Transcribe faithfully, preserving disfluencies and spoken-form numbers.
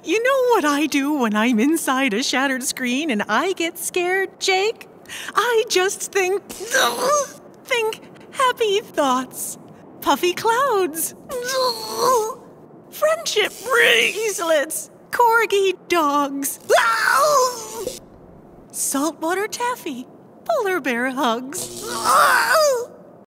You know what I do when I'm inside a shattered screen and I get scared, Jake? I just think... think happy thoughts. Puffy clouds. Friendship bracelets. Corgi dogs. Saltwater taffy. Polar bear hugs.